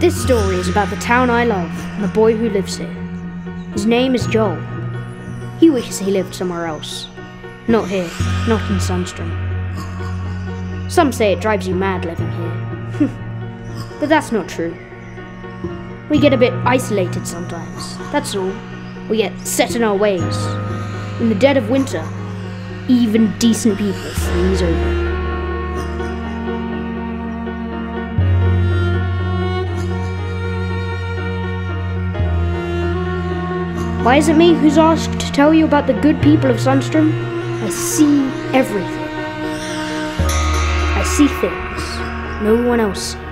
This story is about the town I love and the boy who lives here. His name is Joel. He wishes he lived somewhere else. Not here, not in Sunstrom. Some say it drives you mad living here. But that's not true. We get a bit isolated sometimes, that's all. We get set in our ways. In the dead of winter, even decent people freeze over. Why is it me who's asked to tell you about the good people of Sunstrom? I see everything. I see things no one else sees.